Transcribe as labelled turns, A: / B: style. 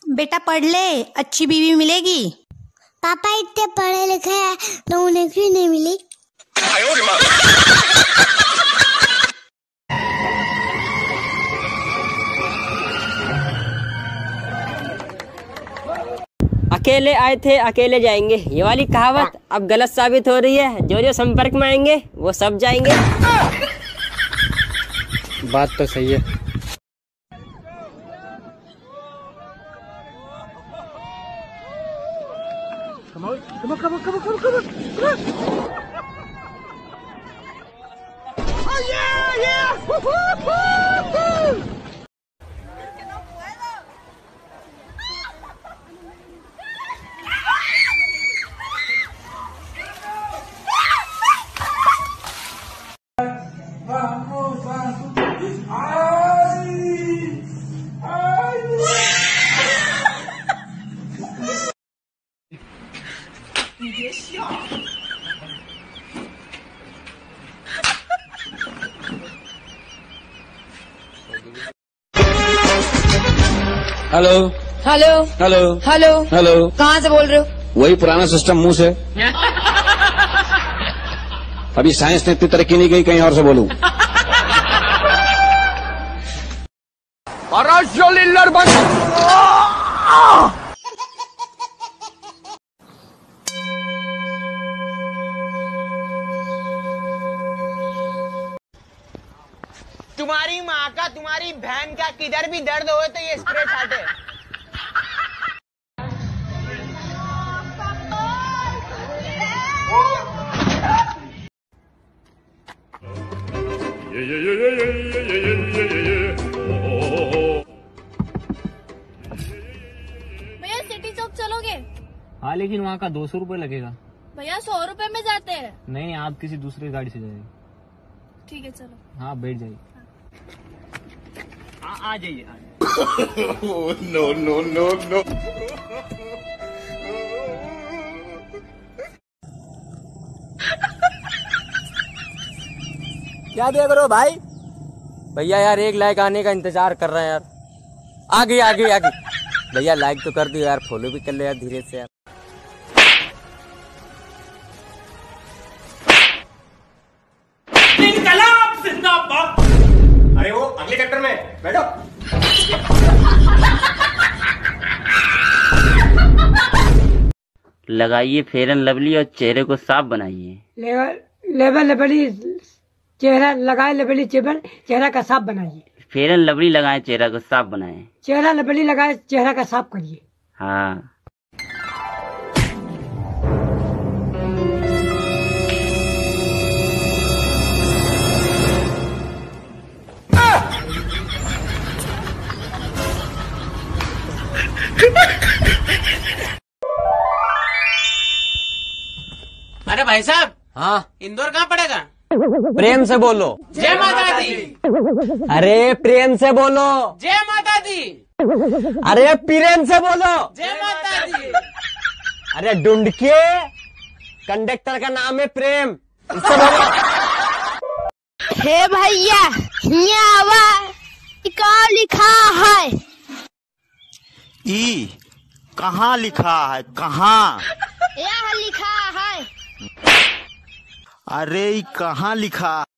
A: बेटा पढ़ ले, अच्छी बीवी मिलेगी।
B: पापा इतने पढ़े लिखे हैं तो उन्हें क्यों नहीं मिली?
C: अकेले आए थे अकेले जाएंगे, ये वाली कहावत अब गलत साबित हो रही है। जो जो संपर्क में आएंगे वो सब जाएंगे।
D: बात तो सही है।
E: Hello
F: hello
E: hello
F: hello
E: hello,
F: कहाँ से बोल रहे हो?
E: वही पुराना सिस्टम मुंह से। अभी साइंस ने इतनी तरक्की नहीं की, कहीं और से बोलूं।
G: तुम्हारी माँ का, तुम्हारी बहन का किधर भी दर्द हो तो ये स्प्रे छाटे।
H: भैया सिटी चौक चलोगे?
D: हाँ लेकिन वहाँ का 200 रुपये लगेगा।
H: भैया 100 रुपए में जाते हैं।
D: नहीं, आप किसी दूसरी गाड़ी से जाइए।
H: ठीक है चलो।
D: हाँ बैठ जाइए। आ जाइए।
E: No no no no.
C: क्या देख रहे हो भाई? भैया यार 1 लाइक आने का इंतजार कर रहे हैं यार। आगे आगे आगे भैया लाइक तो कर दियो यार, फॉलो भी कर ले यार धीरे से यार।
G: इनकलाब जिंदाबाद। अरे वो अगले चैप्टर में बैठो।
I: लगाइए फेयर एंड लवली और चेहरे को साफ बनाइए।
J: लेवल लवली चेहरा लगाए, लवली चेहरा का साफ बनाइए।
I: फेयर एंड लवली लगाएं, चेहरा को साफ बनाएं।
J: चेहरा लवली लगाए, चेहरा का साफ करिए।
I: हाँ।
G: अरे भाई साहब,
C: हाँ
G: इंदौर कहाँ पड़ेगा?
C: प्रेम से बोलो।
G: जय माता दी।
C: अरे प्रेम से बोलो।
G: जय माता दी।
C: अरे प्रेम से बोलो।
G: जय माता दी।
C: अरे ढूंढके कंडक्टर का नाम है प्रेम, इससे बोलो।
B: हे भैया, यहाँ कहाँ लिखा है?
K: ई कहाँ लिखा है? कहाँ?
B: यह लिखा है।
K: अरे ई कहाँ लिखा